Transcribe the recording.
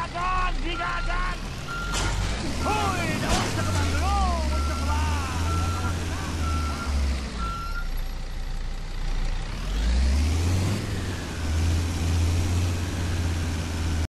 ก่อนพี่กากันโอ้ยเดี๋ยวจะ